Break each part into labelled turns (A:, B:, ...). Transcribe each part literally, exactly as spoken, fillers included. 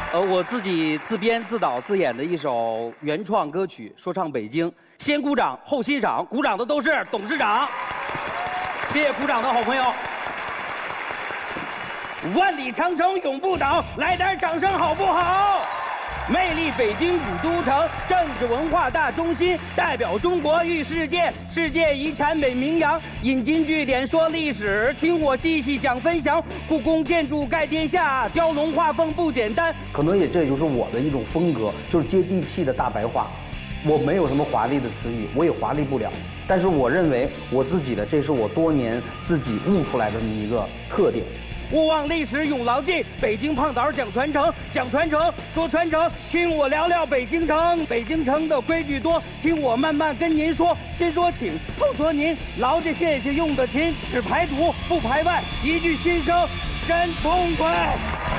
A: 呃，我自己自编自导自演的一首原创歌曲《说唱北京》，先鼓掌后欣赏，鼓掌的都是董事长。谢谢鼓掌的好朋友。万里长城永不倒，来点掌声好不好？魅力北京古都城，政治文化大中心，代表中国誉世界，世界遗产美名扬。引经据典说历史，听我细细讲分享。故宫建筑盖天下，雕龙画凤不简单。可能也这也就是我的一种风格，就是接地气的大白话。我没有什么华丽的词语，我也华丽不了。但是我认为我自己的，这是我多年自己悟出来的一个特点。勿忘历史永牢记，北京胖枣讲传承，讲传承说传承，听我聊聊北京城。北京城的规矩多，听我慢慢跟您说。先说请，后说您，劳驾谢谢用的勤，只排堵不排外，一句心声真痛快。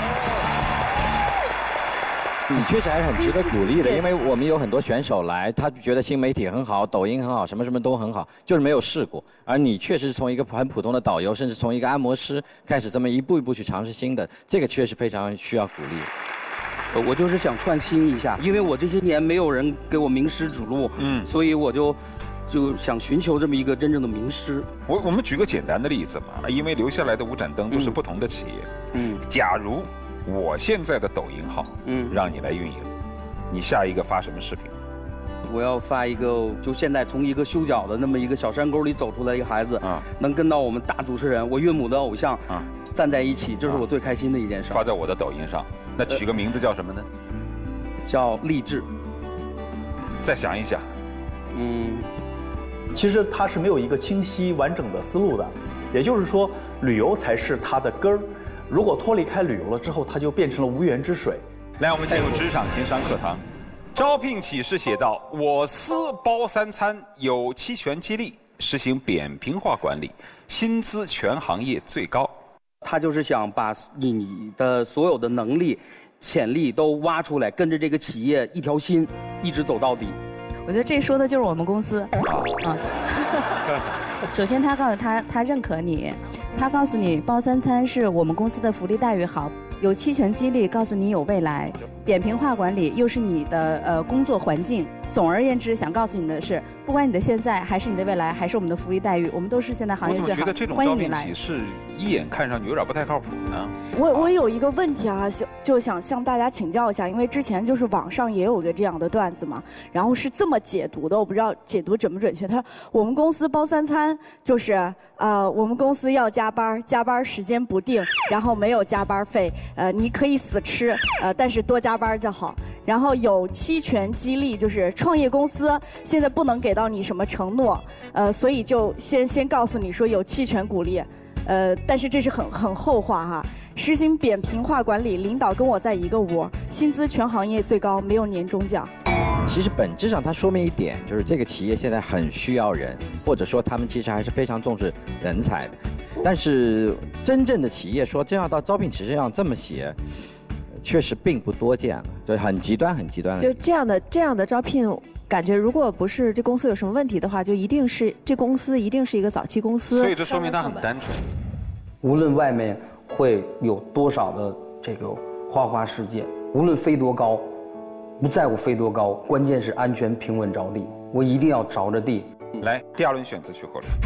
B: 你确实还是很值得鼓励的，因为我们有很多选手来，他觉得新媒体很好，抖音很好，什么什么都很好，就是没有试过。而你确实是从一个很普通的导游，甚至从一个按摩师开始，这么一步一步去尝试新的，这个确实非常需要鼓励。
A: 呃，我就是想创新一下，因为我这些年没有人给我名师指路，嗯，所以我就就想寻求这么一个真正的名师。
C: 我我们举个简单的例子嘛，因为留下来的五盏灯都是不同的企业，嗯，假如我现在的抖音号，嗯，让你来运营，你下一个发什么视频？
A: 我要发一个，就现在从一个修脚的那么一个小山沟里走出来一个孩子，啊，能跟到我们大主持人，我岳母的偶像，啊，站在一起，这是我最开心的一件事。
C: 发在我的抖音上，那取个名字叫什么呢？
A: 叫励志。
C: 再想一想，
D: 嗯，其实它是没有一个清晰完整的思路的，也就是说，旅游才是它的根儿。如果脱离开旅游了之后，它就变成了无源之水。
C: 来，我们进入职场情商课堂。招聘启事写道：我司包三餐，有期权激励，实行扁平化管理，薪资全行业最高。
A: 他就是想把你的所有的能力、潜力都挖出来，跟着这个企业一条心，一直走到底。
E: 我觉得这说的就是我们公司。啊。首先，他告诉他，他认可你。他告诉你，包三餐是我们公司的福利待遇好，有期权激励，告诉你有未来，扁平化管理又是你的呃工作环境。总而言之，想告诉你的是，不管你的现在还是你的未来，还是我们的福利待遇，我们都是现在行业最好。
C: 我怎么觉得这种招聘启事一眼看上去有点不太靠谱呢？
F: 我我有一个问题啊，想就想向大家请教一下，因为之前就是网上也有个这样的段子嘛，然后是这么解读的，我不知道解读准不准确。他说我们公司包三餐，就是呃我们公司要加班，加班时间不定，然后没有加班费，呃你可以死吃，呃但是多加班就好。然后有期权激励，就是创业公司现在不能给到你什么承诺，呃，所以就先先告诉你说有期权鼓励，呃，但是这是很很后话哈。实行扁平化管理，领导跟我在一个屋，薪资全行业最高，没有年终奖。
B: 其实本质上它说明一点，就是这个企业现在很需要人，或者说他们其实还是非常重视人才的。但是真正的企业说真要到招聘启事上这么写，确实并不多见了，就是很极端、很极端的。
G: 就这样的这样的招聘，感觉如果不是这公司有什么问题的话，就一定是这公司一定是一个早期公司。
C: 所以这说明它很单纯。
A: 无论外面会有多少的这个花花世界，无论飞多高，不在乎飞多高，关键是安全平稳着地。我一定要着着地。
C: 来，第二轮选择曲后轮。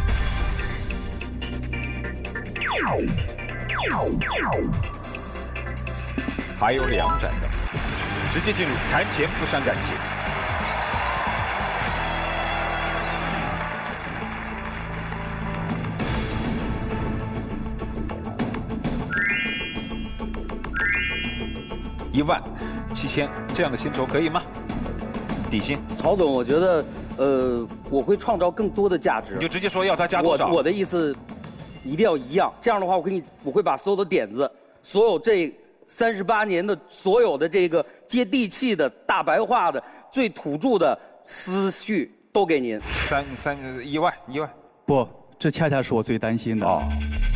C: 还有两盏灯，直接进入谈钱不伤感情。一万七千这样的薪酬可以吗？底薪？
A: 曹总，我觉得，呃，我会创造更多的价值。
C: 你就直接说要他加多少？
A: 我我的意思，一定要一样。这样的话，我给你，我会把所有的点子，所有这三十八年的所有的这个接地气的大白话的最土著的思绪都给您。
C: 三三一万一万。
H: 不，这恰恰是我最担心的。哦。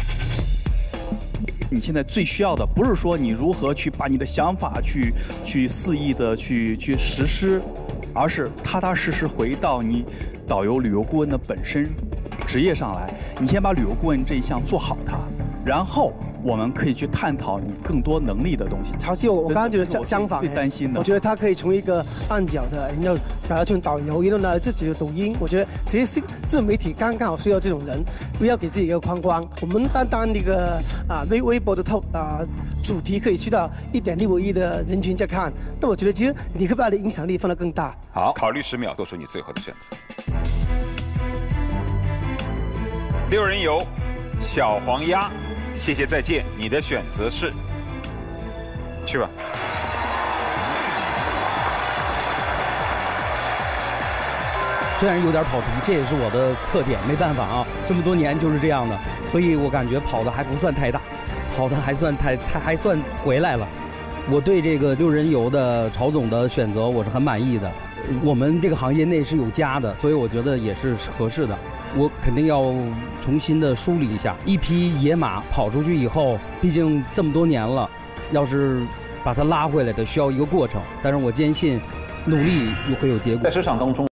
H: 你现在最需要的不是说你如何去把你的想法去去肆意的去去实施，而是踏踏实实回到你导游旅游顾问的本身职业上来。你先把旅游顾问这一项做好它，然后我们可以去探讨你更多能力的东西。
I: 潮汐，我我刚刚觉得相相反，
H: 最担心的，
I: 我觉得他可以从一个暗角的，然后把它从导游，然后呢自己的抖音，我觉得其实自媒体刚刚好需要这种人，不要给自己一个框框。我们单单那个啊微微博的透啊主题可以去到一点六亿的人群在看，那我觉得其实你可以把你的影响力放得更大。
C: 好，考虑十秒，做出你最后的选择。六人游，小黄鸭，谢谢再见，你的选择是？去吧。
A: 虽然有点跑题，这也是我的特点，没办法啊，这么多年就是这样的，所以我感觉跑的还不算太大，跑的还算太太还算回来了。我对这个六人游的曹总的选择我是很满意的，我们这个行业内是有家的，所以我觉得也是合适的。我肯定要重新的梳理一下，一匹野马跑出去以后，毕竟这么多年了，要是把它拉回来的需要一个过程，但是我坚信努力会有结果。
D: 在职场当中。